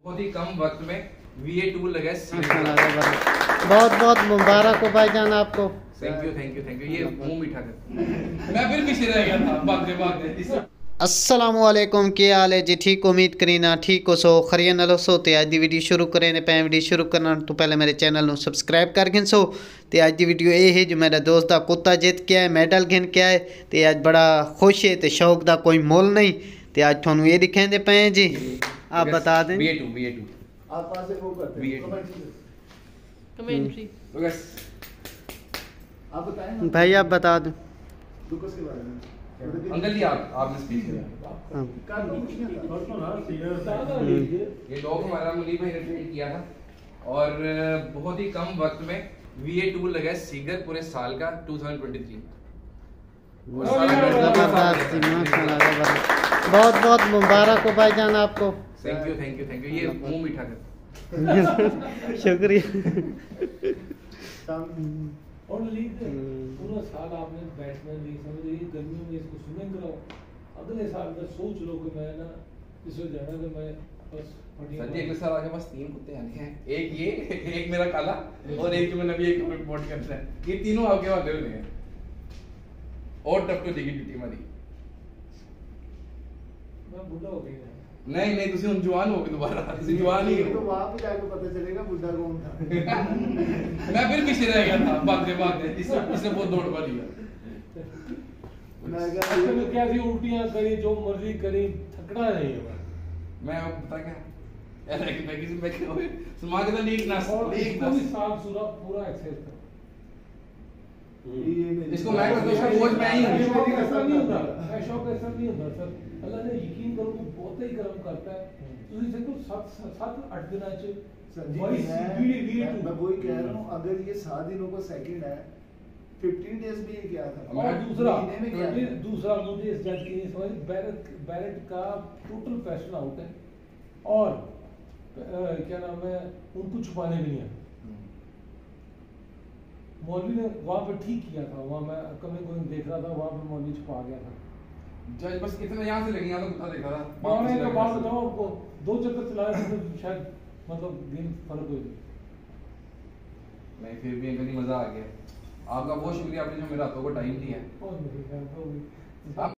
बहुत ही कम वक्त में VA टूल लगा। बहुत बहुत मुबारक हो भाईजान आपको। Thank you. ये मुंह मीठा कर। मैं फिर पीछे रह गया था भागते। अस्सलामु अलैकुम, क्या हाल है जी? ठीक उम्मीद करी ना ठीक हो सो खरिया नालो सो। तो अज की वीडियो शुरू करें पे वीडियो शुरू करने तो पहले मेरे चैनल को सबसक्राइब कर गिन सो। तो अज की वीडियो ये है जो मेरा दोस्त का कुत्ता जीत के आए, मेडल गिन के आए। तो अज बड़ा खुश है, तो शौक का कोई मोल नहीं। तो अज थोनू ये दिखाते पे जी, आप बता दें। भाई आप बता दो अंकल जी, आपने स्पीच किया। ये डॉग हमारा मुनीब भाई ने ट्रेन किया था और बहुत ही कम वक्त में VA टूल लगा सीगर पूरे साल का 2023। बहुत बहुत मुबारक हो भाईजान आपको। Thank you. ये मुंह मीठा कर। शुक्रिया। और पूरा साल आपने बैट्समैन नहीं समझे, गर्मियों में इसको स्विमिंग कराओ। अगले साल का सोच लो कि मैं ना इसमें जाना कि मैं बस सर जी अगले साल आगे बस 3 कुत्ते आने हैं। एक ये, एक मेरा काला और एक जो मैं नबी एक रिपोर्ट करता है। ये तीनों आगे वाले होने हैं और टप तो देगी ड्यूटी हमारी। मैं बुढ़ा हो गया। नहीं ਤੁਸੀਂ ਹੁਣ जवान हो गए दोबारा। ਤੁਸੀਂ जवान ही हो तो वहां पे जाकर पता चलेगा बुड्ढा कौन था। मैं फिर पीछे रह गया था भागते। इसने बहुत दौड़ पा लिया। मैं क्या सी उल्टियां करी, जो मर्जी करी, थकड़ा नहीं है। मैं पता क्या ऐसा कि मैं किसी में सुमा के तो लीक ना पूरी साफ सुथरा पूरा एक्सरसाइज कर। इसको मैं तो उसका कोच मैं ही हूं। शौक ऐसा नहीं होता, शौक ऐसा नहीं होता सर। अल्लाह ने यकीन करो कि बहुत ही करम करता है। ਤੁਸੀਂ ਦੇਖੋ 7-8 दिनों च मैं वही कह रहा हूँ, अगर ये 7 दिनों को सेकंड है, 15 डेज में ये क्या था। और दूसरा मुझे इस जज की समझ, बैरेट का टोटल पैशन आउट है और क्या नाम है, उनको छुपाने भी नहीं है। मौलवी ने वहाँ पे ठीक किया था, वहाँ मैं कमिंग गोइंग देख रहा था, वहाँ पे मौलवी छुपा गया था। जज बस इतना यहाँ से लगे, यहाँ तो कुत्ता देखा था। मैं तो बात बताऊँ आपको, 2 चक्कर चलाए तो शायद मतलब गेम फर्क हो गई। नहीं फिर भी अंकल जी मजा आ गया। आपका बहुत शुक्रिया, आपने जो मेरे हाथों को टाइम दिया।